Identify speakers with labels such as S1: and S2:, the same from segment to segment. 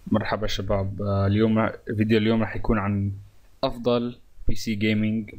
S1: مرحبا شباب. اليوم فيديو اليوم راح يكون عن افضل بي سي جيمنج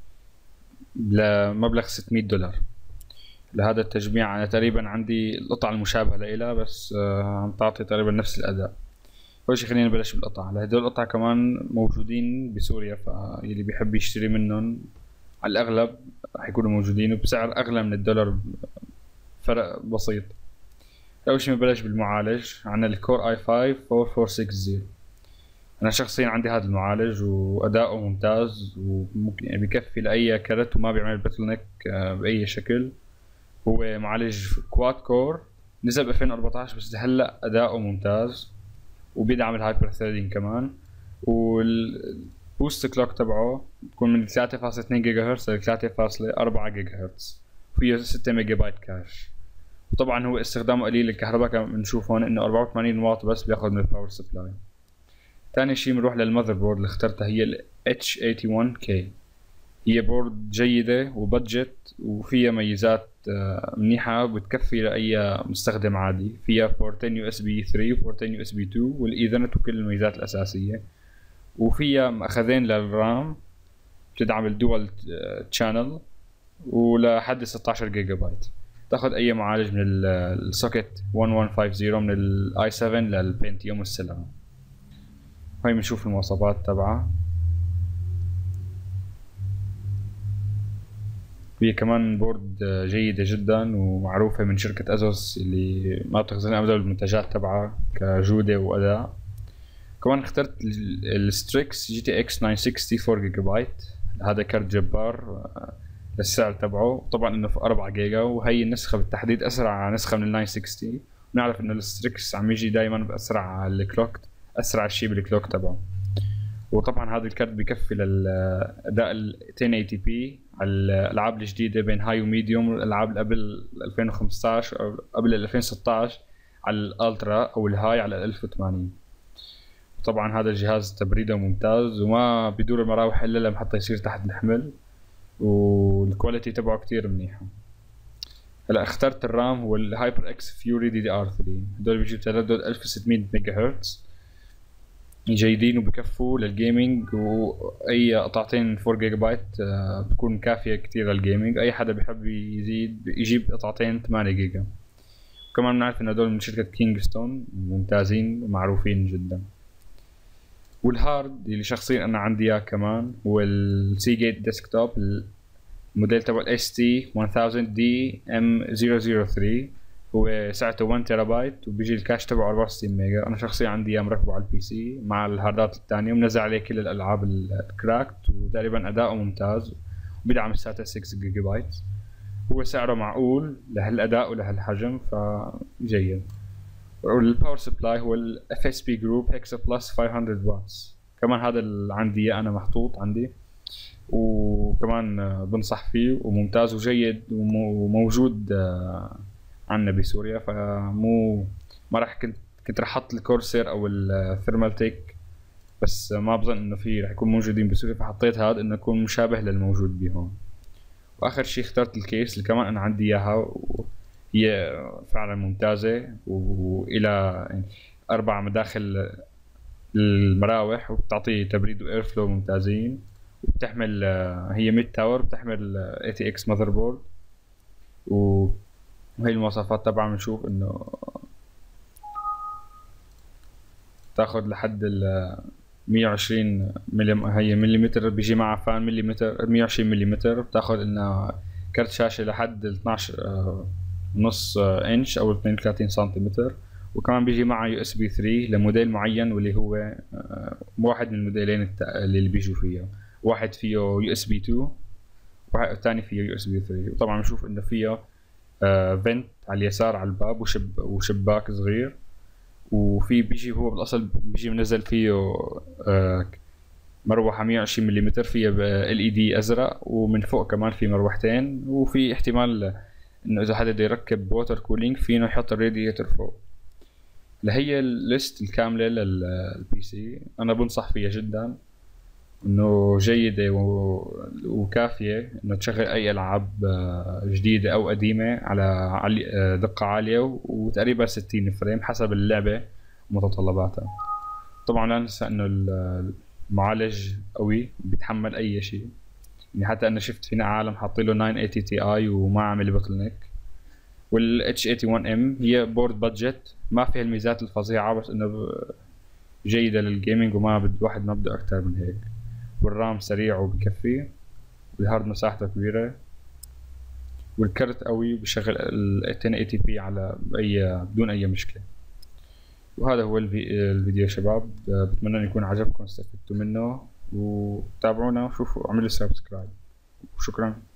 S1: لمبلغ $600. لهذا التجميع انا تقريبا عندي القطعة المشابهة لإلها، بس عم تعطي تقريبا نفس الاداء. اول شي خلينا نبلش بالقطع. هدول القطع كمان موجودين بسوريا، فاللي بيحب يشتري منهم على الاغلب راح يكونوا موجودين وبسعر اغلى من الدولار، فرق بسيط. اول شي بنبلش بالمعالج. عندنا الكور اي 5 4460. انا شخصيا عندي هذا المعالج واداؤه ممتاز، وممكن يعني بكفي لاي كرت وما بيعمل باتل نيك باي شكل. هو معالج كواد كور، نزل ب 2014 بس هلا اداؤه ممتاز، وبيدعم الهايبر ثريدنج كمان. والبوست كلوك تبعه بتكون من 3.2 جيجا هرتز ل 3.4 جيجا هرتز، فيه 6 ميجا بايت كاش. وطبعا هو استخدامه قليل الكهرباء، كما بنشوف هون انه 84 واط بس بياخذ من الباور سبلاي. ثاني شيء بنروح للمذر بورد اللي اخترتها، هي ال H81K. هي بورد جيدة وبادجت، وفيها ميزات منيحة بتكفي لأي مستخدم عادي. فيها بورتين USB 3 وبورتين USB 2 والإيثرنت وكل الميزات الأساسية. وفيها مأخذين للرام، بتدعم الدول تشانل، ولحد 16 جيجا بايت. تاخذ أي معالج من السوكت 1150 من الاي 7 للبنتيوم والسيلرا. هاي بنشوف المواصفات تبعها. هي كمان بورد جيدة جدا ومعروفة من شركة أزوس اللي ما بتخزن أبدا بالمنتجات تبعها كجودة وأداء. كمان اخترت الستريكس جي تي اكس 960 4 جيجا بايت. هذا كارت جبار للسعر تبعه، طبعا انه في 4 جيجا، وهي النسخة بالتحديد اسرع نسخة من ال 960. ونعرف انه الستريكس عم يجي دائما باسرع الكلوك، اسرع شيء بالكلوك تبعه. وطبعا هذا الكارت بكفي للاداء ال 1080 بي على الالعاب الجديده بين هاي وميديوم، والالعاب اللي قبل 2015 او قبل 2016 على الالترا او الهاي على 1080. طبعا هذا الجهاز تبريده ممتاز وما بدور المراوح الا لما حتى يصير تحت الحمل، والكواليتي تبعه كتير منيحه. هلا اخترت الرام، هو الهايبر اكس فيوري دي دي ار 3. هدول بيجوا بتردد 1600 ميجا هرتز، جيدين وبكفوا للجيمنج. واي قطعتين 4 جيجا بايت بتكون كافيه كتير للجيمنج. اي حدا بيحب يزيد يجيب قطعتين 8 جيجا. وكمان بنعرف ان هدول من شركه كينغستون، ممتازين ومعروفين جدا. والهارد اللي شخصيا انا عندي اياه كمان هو السي جيت ديسكتوب، الموديل تبع الاس تي 1000 دي ام 003. هو سعته 1 تيرا بايت، وبيجي الكاش تبعه 64 ميجا. انا شخصيا عندي اياه مركبه على البي سي مع الهاردات الثانيه، ومنزل عليه كل الالعاب الكراكت، وتقريبا اداؤه ممتاز، وبيدعم الساتا 6 جيجا بايت. هو سعره معقول لهالاداء ولهالحجم، فجيد. والباور سبلاي هو الاف اس بي جروب هيكسا بلس 500 واتس. كمان هذا اللي عندي اياه انا محطوط عندي، وكمان بنصح فيه وممتاز وجيد وموجود عندنا بسوريا. فمو ما راح كنت راح احط الكورسير او الثيرمال تيك، بس ما بظن انه في راح يكون موجودين بسوريا، فحطيت هذا انه يكون مشابه للموجود بيهم. واخر شيء اخترت الكيس اللي كمان انا عندي اياها، وهي فعلا ممتازة، والى يعني 4 مداخل المراوح، وبتعطي تبريد واير فلو ممتازين. وبتحمل هي ميد تاور، بتحمل اي تي اكس ماذر بورد. وهي المواصفات تبعها بنشوف انه تاخذ لحد ال 120 هي مليمتر، بيجي معها فان مليمتر 120 مليمتر. بتاخذ لنا كرت شاشة لحد 12 نص انش او 32 سنتيمتر. وكمان بيجي معه يو اس بي 3 لموديل معين، واللي هو واحد من الموديلين اللي بيجوا فيه. واحد فيه يو اس بي 2، والثاني فيه يو اس بي 3. وطبعا بنشوف انه فيه فنت على اليسار على الباب، وشباك صغير. وفي بيجي هو بالاصل بيجي منزل فيه مروحه 120 ملم فيها ال اي دي ازرق، ومن فوق كمان في مروحتين. وفي احتمال انه اذا حدا بده يركب ووتر كولينج فينه يحط الرادياتور فوق. لهي الليست الكامله للبي سي، انا بنصح فيها جدا، انه جيده وكافيه انه تشغل اي العاب جديده او قديمه على دقه عاليه، وتقريبا 60 فريم حسب اللعبه ومتطلباتها. طبعا لا ننسى انه المعالج قوي بيتحمل اي شيء. يعني حتى انا شفت فينا عالم حاطين له 980 تي اي وما عامل بوتل نيك. وال H81M هي بورد بادجت ما فيها الميزات الفظيعة، بس انه جيدة للجيمنج وما واحد ما بده اكتر من هيك. والرام سريع وبكفي، والهارد مساحته كبيرة، والكرت قوي وبشغل ال 1080p على بدون اي مشكلة. وهذا هو الفيديو يا شباب. بتمنى ان يكون عجبكم، استفدتوا منه، وتابعونا وشوفوا اعملوا سبسكرايب، وشكرا.